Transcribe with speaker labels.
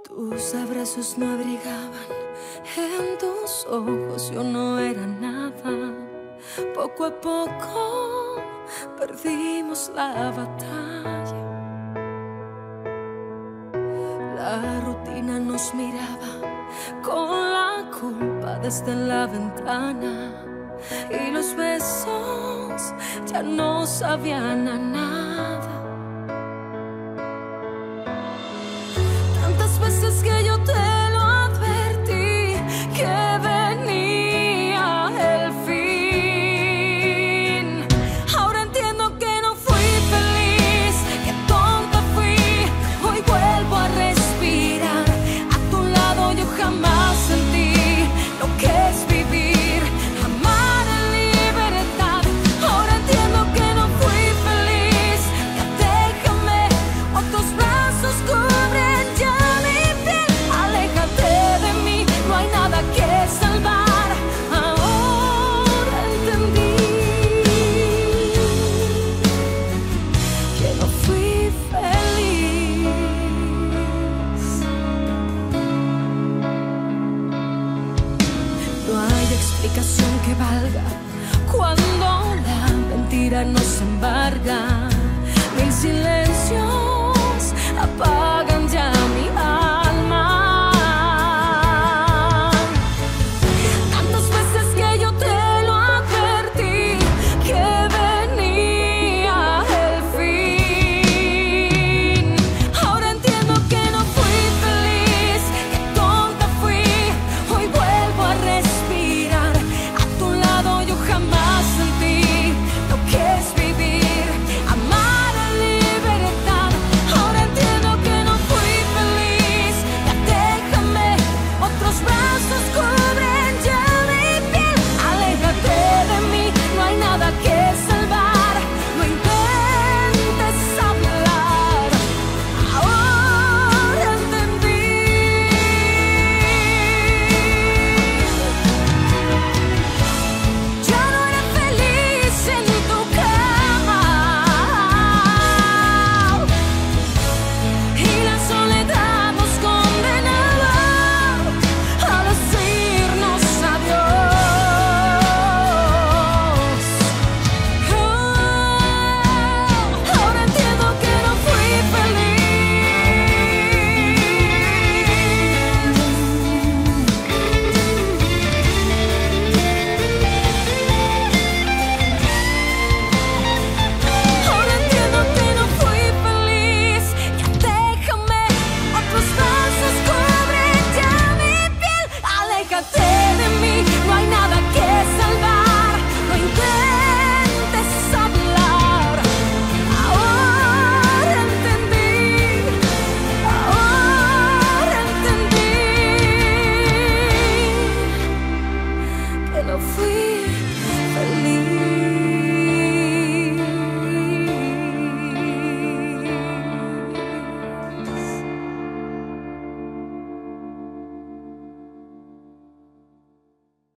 Speaker 1: Tus abrazos no abrigaban, en tus ojos yo no era nada. Poco a poco perdimos la batalla. La rutina nos miraba con la culpa desde la ventana, y los besos ya no sabían a nada. Tantas veces que yo te lo advertí, que venía el fin. Ahora entiendo que no fui feliz, que tonta fui. Hoy vuelvo a respirar. A tu lado yo jamás sentí lo que es vivir, amar en libertad. Ahora entiendo que no fui feliz, ya déjame, otros brazos cubren ya mi piel. Aléjate de mí, no hay nada que salvar. Ahora entendí que no fui feliz. No hay explicación que valga cuando la mentira nos embarga. Mil silencios